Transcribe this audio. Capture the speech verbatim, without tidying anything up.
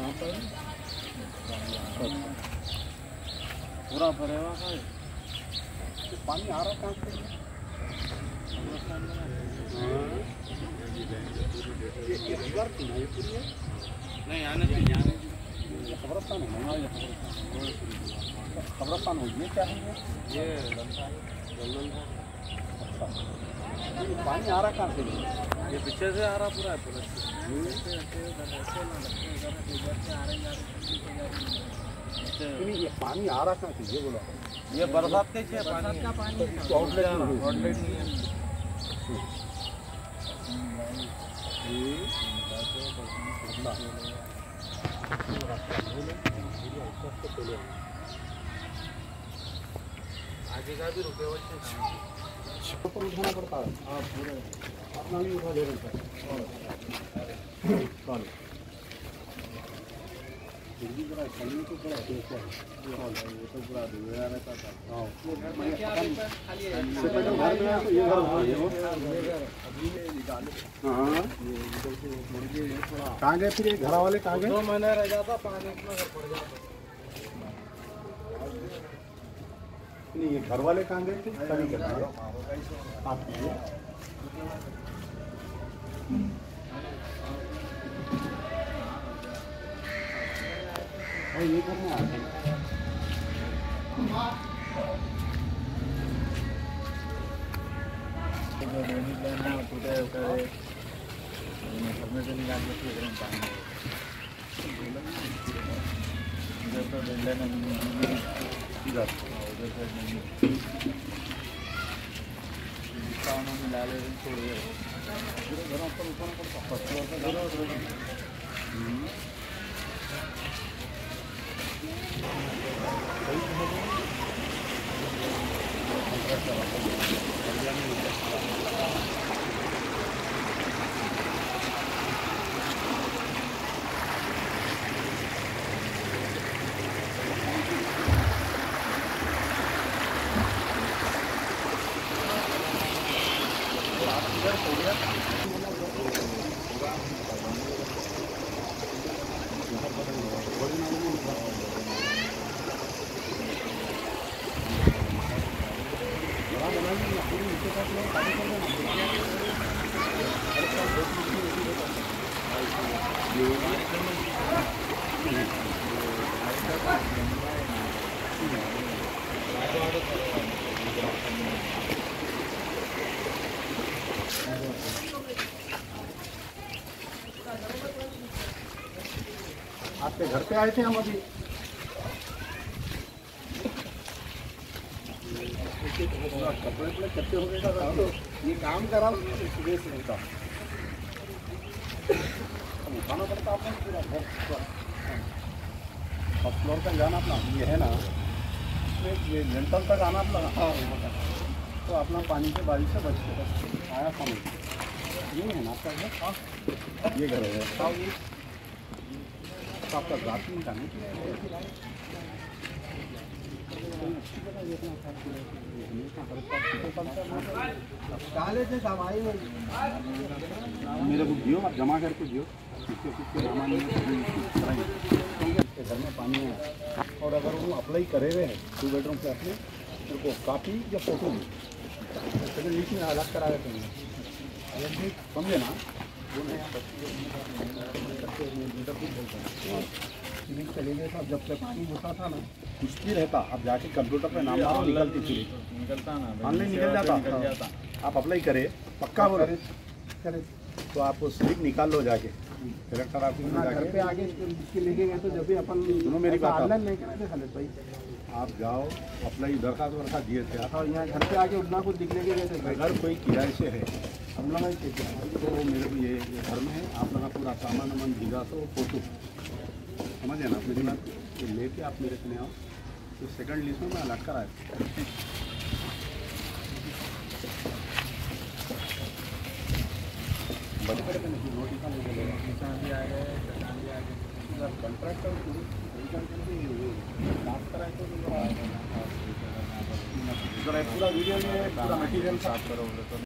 यहाँ पर पूरा भरे हुआ है। तो पानी आ रहा कहाँ से? ये रिवर थी ना ये पूरी है? नहीं आने नहीं आने कब्रस्तान है ना ये कब्रस्तान हो ये क्या है ये दलदल है। अच्छा ये पानी आ रहा कहाँ से? ये पीछे से आ रहा पूरा है पूरा नहीं ये पानी आ रहा कहाँ से ये बोला? ये बरसात का ही पानी का पानी आउटलेट आउटलेट नहीं है। आगे का भी रुके हुए ऊपर उठाना पड़ता है। हाँ पूरे अपना भी उठा ले रहे हैं। दिल्ली पूरा खाली तो पूरा देखो ये तो पूरा दुनिया रहता था। हाँ घर में क्या खाली है इससे पहले घर में ये घर था ये अभी निकाले। हाँ ये इधर से मुर्गे थोड़ा कहाँ गए फिर ये घर वाले कहाँ गए? दो महीने रह जाता पानी इतना घर पड़ जाता। नहीं ये घर वाले कहाँ गए थे? सभी घर वाले आप ये करने आ गए मिला ले छोड़िए घरों पर ऊपर आपके घर पे आए थे हम अभी। कपड़े कपड़े कच्चे हो गए तो ये काम करा सुबह से होता उठाना पड़ता आपको पूरा फर्स्ट फ्लोर तक जाना अपना ये है ना ये लेंटल तक आना अपना। हाँ तो अपना पानी के बारिश से बच के आया समझ ये है ना आपका घर? ये घर है आपका जाति का नहीं मेरे को दियो आप जमा करके दियो किसके किसके घर में पानी है और अगर वो अप्लाई करे हुए हैं टू बेडरूम से अपने मेरे को कापी या फोटो सेकेंड लिस्ट में अलग करा देते हैं समझे ना चले गए साहब जब से पानी घुसा था ना कुछ भी रहता अब जाके कंप्यूटर पे नाम मारो निकलती थी निकलता ना ऑनलाइन निकल जाता आप अप्लाई करे पक्का वो करे तो आप वो स्लिप निकाल लो जाके कलेक्टर ऑफिस में घर पे आगे इसके लेके गए तो जब भी अपन दोनों मेरी बात ऑनलाइन नहीं करे थे खालिद भाई आप जाओ अप्लाई दरखास्त वरखास्त दिए थे आप यहाँ घर पे आके उतना कुछ दिखने के गए थे अगर कोई किराए से है हम लोग तो मेरे को ये घर में है आप लोग पूरा सामान वामान दिखा तो फोटो समझे ना मेरी बात तो लेके आप मेरे से आओ तो सेकंड लिस्ट में मैं अलग कर आया बड़े बड़े नोटिस भी आ गए कंट्रैक्टर पूरा वीडियो में पूरा मटीरियल साफ करोगे तो